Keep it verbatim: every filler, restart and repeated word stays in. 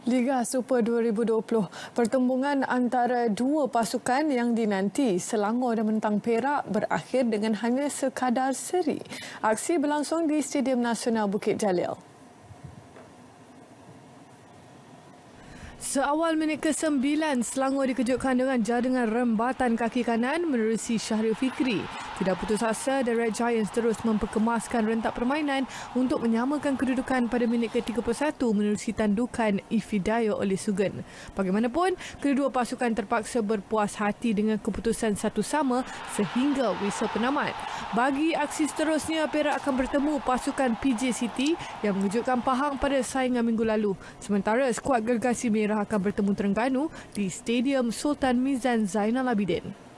Liga Super dua ribu dua puluh, pertembungan antara dua pasukan yang dinanti Selangor dan Bentang Perak berakhir dengan hanya sekadar seri. Aksi berlangsung di Stadium Nasional Bukit Jalil. Seawal minit kesembilan, Selangor dikejutkan dengan jaringan rembatan kaki kanan menerusi Syahril Fikri. Tidak putus asa, The Red Giants terus memperkemaskan rentak permainan untuk menyamakan kedudukan pada minit ke tiga puluh satu menerusi tandukan Ifidayo oleh Sugan. Bagaimanapun, kedua pasukan terpaksa berpuas hati dengan keputusan satu sama sehingga whistle penamat. Bagi aksi seterusnya, Perak akan bertemu pasukan P J City yang mengejutkan Pahang pada saingan minggu lalu. Sementara skuad Gergasi Merah akan bertemu Terengganu di Stadium Sultan Mizan Zainal Abidin.